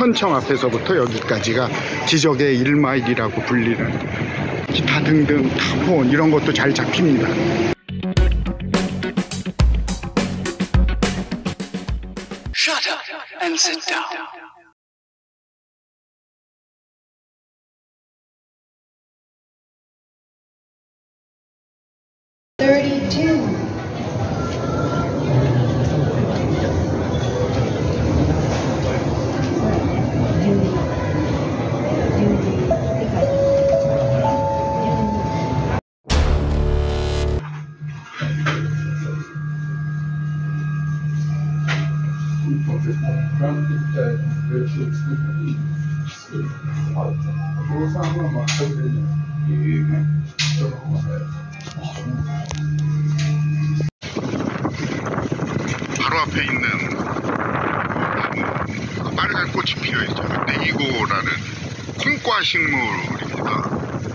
현청 앞에서부터 여기까지가 기적의 1마일이라고 불리는, 기타 등등 타폰 이런 것도 잘 잡힙니다. Shut up and sit down. 바로 앞에 있는 나무, 빨간 꽃이 피어있죠. 네이고라는 콩과 식물입니다.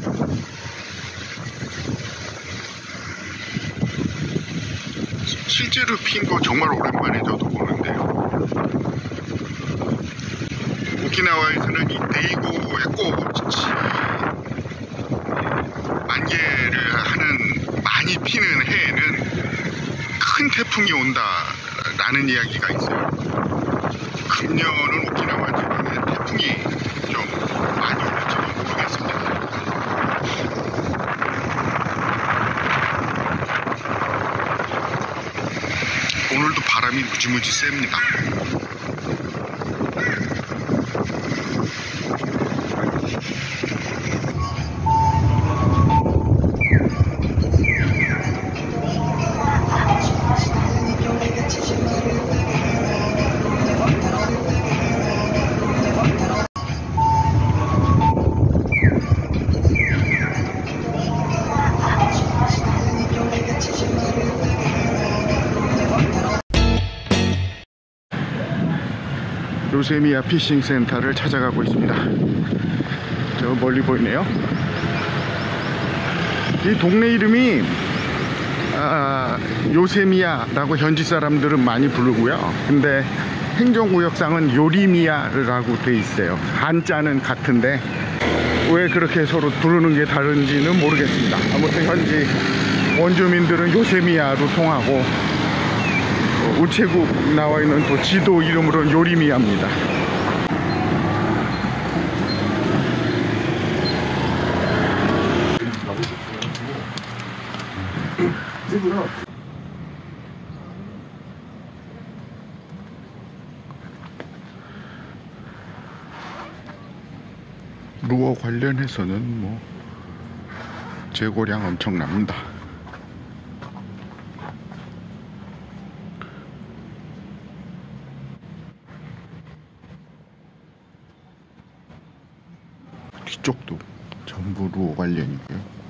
실제로 핀 거 정말 오랜만에 저도 보는데요. 오키나와에서는 이 네이고의 꽃이 만개를 하는, 많이 피는 해에는 큰 태풍이 온다라는 이야기가 있어요. 금년은 오키나와 지방에 태풍이 좀 많이 올지도 모르겠습니다. 오늘도 바람이 무지무지 셉니다. 요세미야 피싱 센터를 찾아가고 있습니다. 저 멀리 보이네요. 이 동네 이름이 요세미야라고 현지 사람들은 많이 부르고요. 근데 행정구역상은 요리미야라고 돼 있어요. 한자는 같은데 왜 그렇게 서로 부르는 게 다른지는 모르겠습니다. 아무튼 현지 원주민들은 요세미야로 통하고, 우체국 나와 있는 또 지도 이름으로는 요리미야입니다. 루어 관련해서는 뭐 재고량 엄청납니다. 뒤쪽도 전부 루어 관련이고요.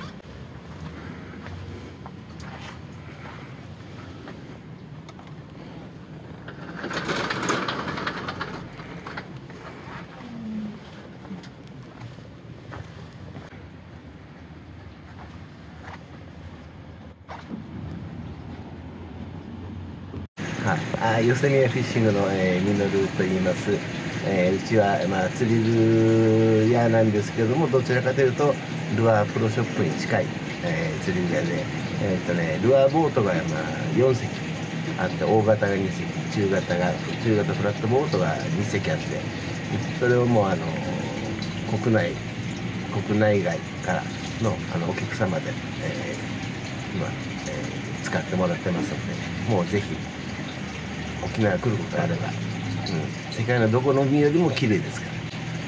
ヨセミヤフィッシングの、ミノルと言います。うちは、釣り具屋なんですけども、どちらかというとルアープロショップに近い、釣り具屋で、ルアーボートが、4隻あって、大型が2隻、中型フラットボートが2隻あって、それをもう国内外からの、お客様で、今、使ってもらってますので、もうぜひ沖縄来ることがあれば、世界のどこの海よりも綺麗ですから、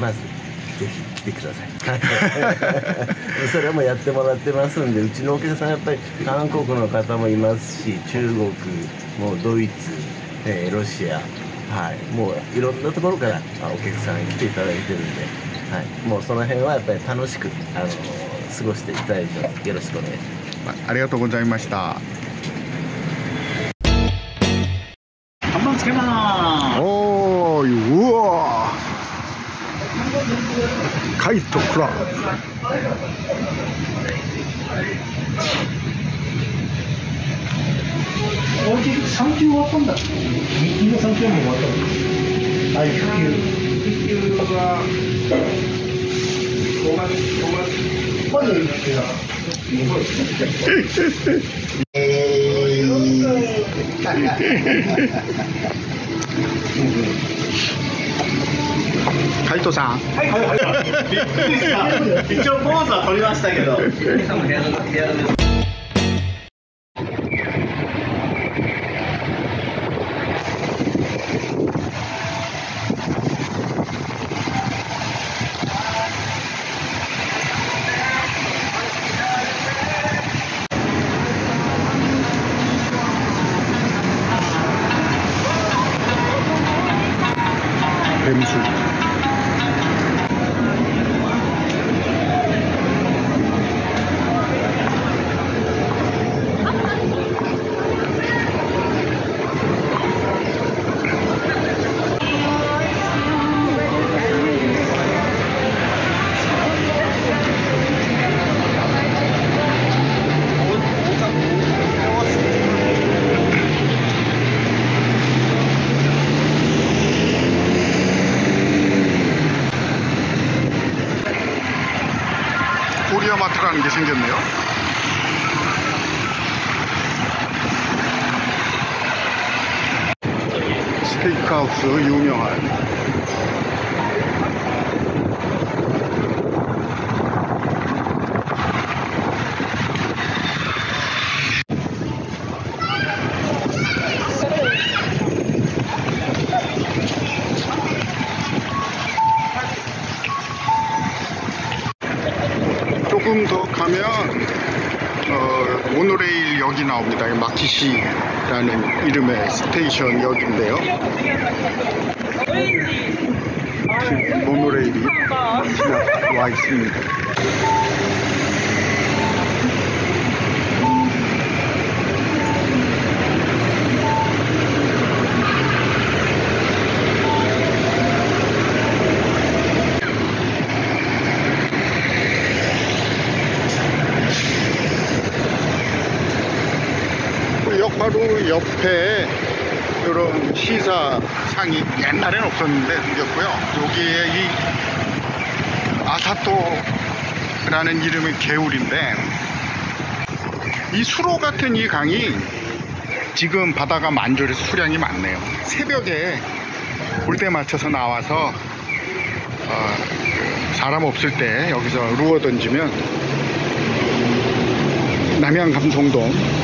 まずぜひ来てください。それもやってもらってますんで、うちのお客さんやっぱり韓国の方もいますし、中国もドイツ、ロシア、もういろんなところからお客さんに来ていただいてるんで、もうその辺はやっぱり楽しく過ごしていただいてます。よろしくお願いします。 ありがとうございました。 つけまーす。 おーい、うわー、カイトクラ大きく3球終わったんだ。2球の3球も終わったんです。はい、9球。 カイトさん。 びっくりした。一応ポーズは取りましたけど。 뱀술. 코리아마트라는 게 생겼네요. 스테이크하우스 유명한. 조금 더 가면 모노레일 역이 나옵니다. 마키시라는 이름의 스테이션 역인데요. 지금 모노레일이 와 있습니다. 바로 옆에 이런 시사상이 옛날엔 없었는데 생겼고요. 여기에 이 아사토라는 이름의 개울인데, 이 수로 같은 이 강이 지금 바다가 만조해서 수량이 많네요. 새벽에 볼 때 맞춰서 나와서 사람 없을 때 여기서 루어 던지면 남양 감성돔,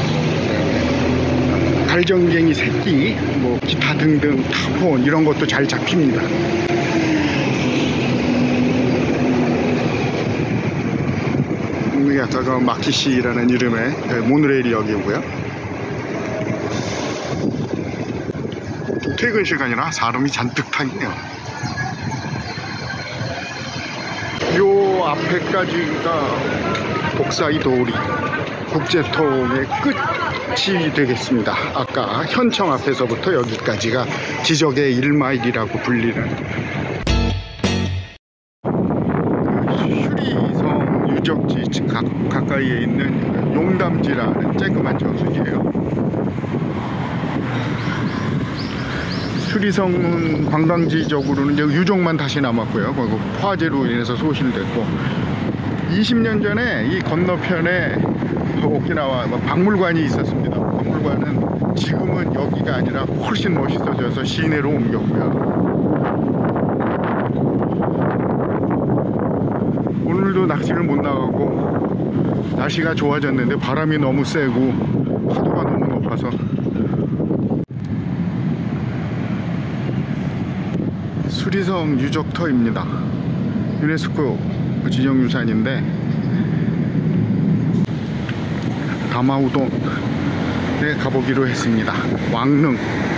갈정갱이 새끼, 뭐 기타 등등 타폰 이런 것도 잘 잡힙니다. 이게 아까 마키시라는 이름의 모노레일 역이고요. 퇴근 시간이라 사람이 잔뜩 타 있네요. 요 앞에까지가 복사이 도리 국제통의 끝이 되겠습니다. 아까 현청 앞에서부터 여기까지가 지적의 1마일이라고 불리는 휴리성 유적지 가까이에 있는 용담지라는 쬐끄만 저수지예요. 수리성은 관광지적으로는 유적만 다시 남았고요. 화재로 인해서 소실됐고, 20년 전에 이 건너편에 오키나와 박물관이 있었습니다. 박물관은 지금은 여기가 아니라 훨씬 멋있어져서 시내로 옮겼고요. 오늘도 낚시를 못 나가고 날씨가 좋아졌는데 바람이 너무 세고 파도가 너무 높아서 수리성 유적터입니다. 유네스코 지정유산인데 다마우돈에 가보기로 했습니다. 왕릉.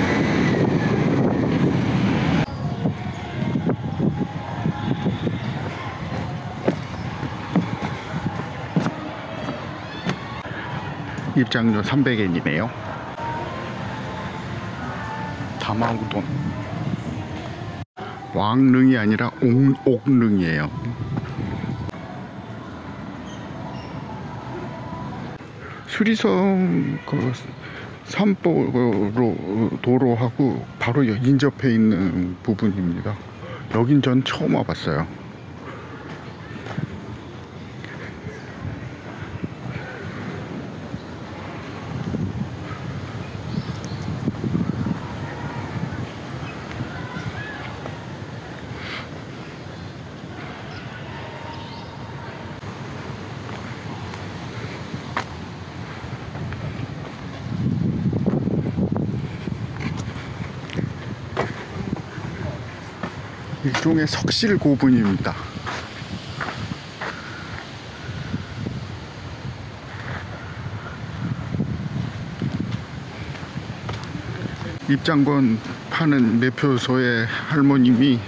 입장료 300엔이네요. 다마우돈. 왕릉이 아니라 옥릉이에요. 수리성 산보로 도로하고 바로 인접해 있는 부분입니다. 여긴 전 처음 와봤어요. 일종의 석실 고분입니다. 입장권 파는 매표소의 할머님이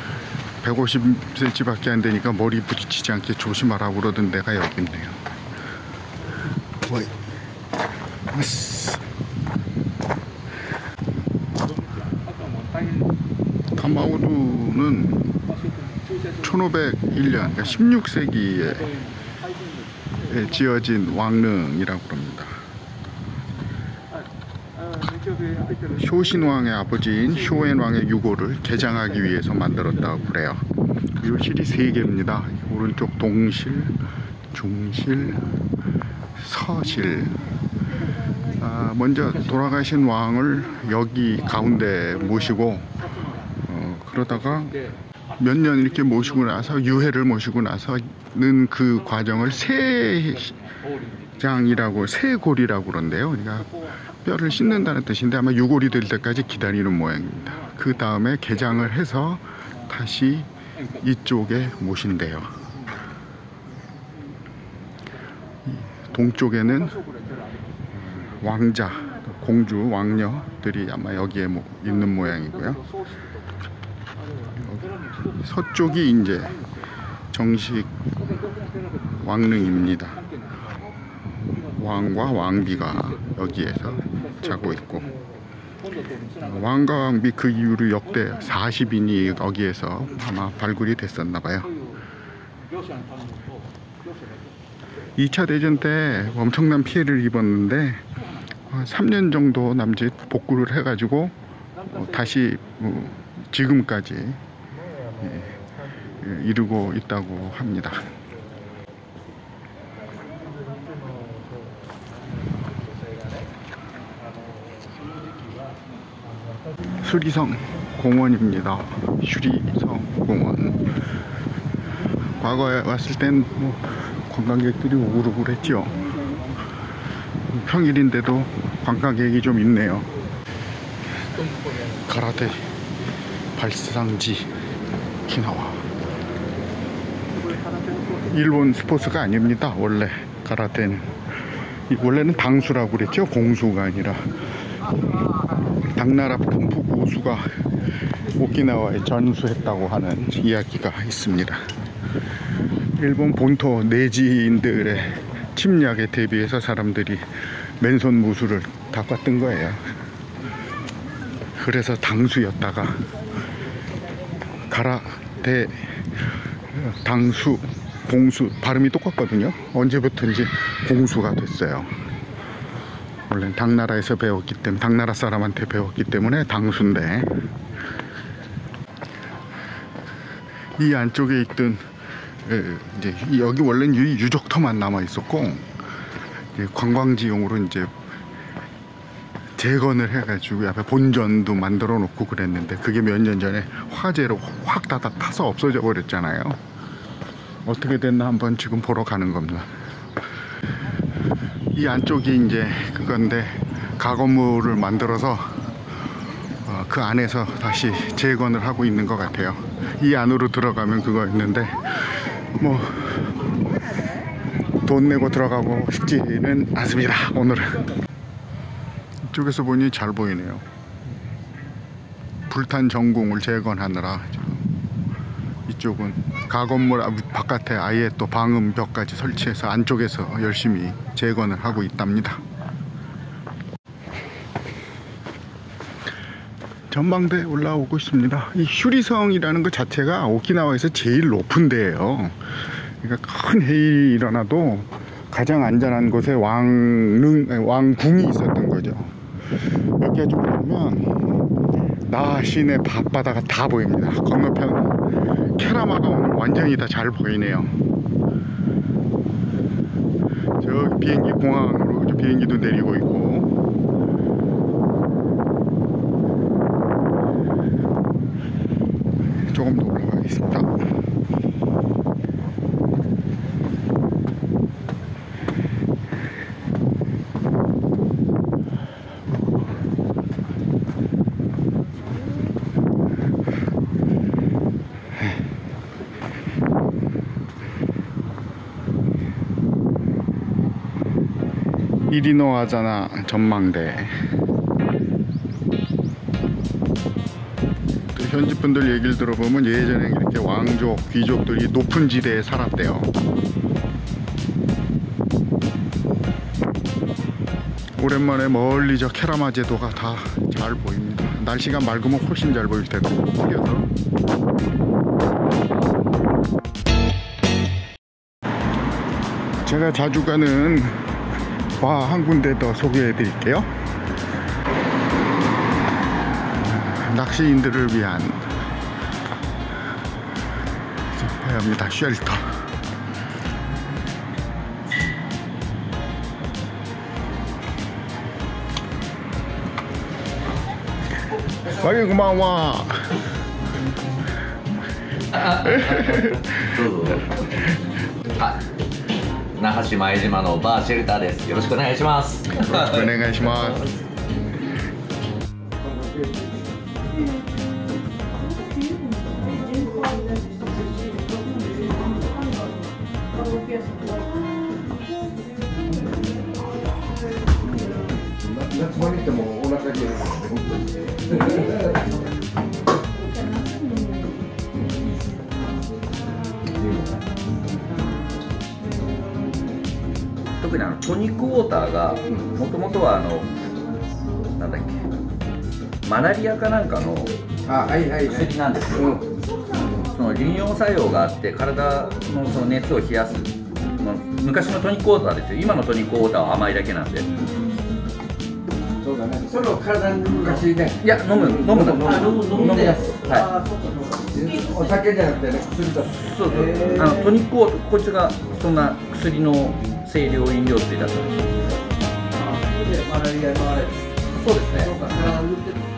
150cm 밖에 안 되니까 머리 부딪히지 않게 조심하라고 그러던 데가 여기 있네요. 타마우루는 1501년, 그러니까 16세기에 지어진 왕릉이라고 합니다. 쇼신왕의 아버지인 쇼엔왕의 유고를 개장하기 위해서 만들었다고 그래요. 요실이 3개입니다. 오른쪽 동실, 중실, 서실. 먼저 돌아가신 왕을 여기 가운데 모시고 그러다가 몇 년 이렇게 모시고 나서 유해를 모시고 나서는 그 과정을 세장이라고, 세골이라고 그런데요. 그러니까 뼈를 씻는다는 뜻인데 아마 유골이 될 때까지 기다리는 모양입니다. 그 다음에 개장을 해서 다시 이쪽에 모신대요. 동쪽에는 왕자, 공주, 왕녀들이 아마 여기에 있는 모양이고요. 서쪽이 이제 정식 왕릉입니다. 왕과 왕비가 여기에서 자고 있고, 왕과 왕비 그 이후로 역대 40인이 여기에서 아마 발굴이 됐었나봐요. 2차 대전 때 엄청난 피해를 입었는데 3년 정도 남짓 복구를 해가지고 다시 지금까지 이루고 있다고 합니다. 수리성 공원입니다. 수리성 공원. 과거에 왔을 땐 관광객들이 우글우글했죠. 평일인데도 관광객이 좀 있네요. 가라테 발상지 오키나와. 일본 스포츠가 아닙니다. 원래 가라테는 원래는 당수라고 그랬죠. 공수가 아니라. 당나라 컴푸 고수가 오키나와에 전수했다고 하는 이야기가 있습니다. 일본 본토 내지인들의 침략에 대비해서 사람들이 맨손 무술을 닦았던 거예요. 그래서 당수였다가 가라테, 당수, 공수 발음이 똑같거든요. 언제부터인지 공수가 됐어요. 원래 당나라에서 배웠기 때문에, 당나라 사람한테 배웠기 때문에 당수인데, 이 안쪽에 있던 이제 여기 원래는 유적터만 남아 있었고 관광지용으로 이제 재건을 해가지고 앞에 본전도 만들어 놓고 그랬는데 그게 몇 년 전에 화재로 확 다 타서 없어져 버렸잖아요. 어떻게 됐나 한번 지금 보러 가는 겁니다. 이 안쪽이 이제 그건데 가건물을 만들어서 그 안에서 다시 재건을 하고 있는 것 같아요. 이 안으로 들어가면 그거 있는데 뭐 돈 내고 들어가고 싶지는 않습니다. 오늘은 이쪽에서 보니 잘 보이네요. 불탄 전궁을 재건하느라 이쪽은 가건물 바깥에 아예 또 방음벽까지 설치해서 안쪽에서 열심히 재건을 하고 있답니다. 전망대에 올라오고 있습니다. 이 슈리성이라는 것 자체가 오키나와에서 제일 높은 데예요. 그러니까 큰 해일이 일어나도 가장 안전한 곳에 왕궁이 있었던 거죠. 여기가 좀 보면 나 시내 밤바다가 다 보입니다. 건너편 캐라마가 오늘 완전히 다 잘 보이네요. 저기 비행기 공항으로 저 비행기도 내리고 있고, 조금 더 올라가겠습니다. 이리노아자나 전망대. 또 현지 분들 얘기를 들어보면 예전에 이렇게 왕족, 귀족들이 높은 지대에 살았대요. 오랜만에 멀리 저 케라마 제도가 다 잘 보입니다. 날씨가 맑으면 훨씬 잘 보일 테고, 흐려서. 제가 자주 가는 바 한 군데 더 소개해 드릴게요. 낚시인들을 위한 배합니다. 쉘터. 아이 고마워. どうぞ。あ、那覇市前島のバーシェルターです。よろしくお願いします。 よろしくお願いします。夏場に行ってもお腹に特にトニックウォーターがもともとはなんだっけ、マラリアかなんかの薬なんですよ。その利尿作用があって体のその熱を冷やす、昔のトニックウォーターですよ。今のトニックウォーターは甘いだけなんで。 そうだね。それを体に塗るらしいね。 いや、飲むです。はい。 お酒じゃなくてね、薬だ。 そうそう。トニックウォーター、こいつがそんな薬の清涼飲料水だったんですよ。 マラリアのあれ。 そうですね。 そうか、体に塗って